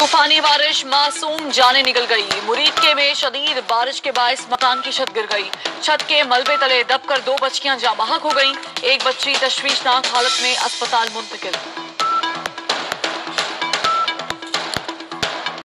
तूफानी बारिश मासूम जाने निकल गई। मुरीदके में शदीद बारिश के बायस मकान की छत गिर गई। छत के मलबे तले दबकर 2 बच्चियां जाँ बहक हो गईं। एक बच्ची तशवीशनाक हालत में अस्पताल मुंतकिल।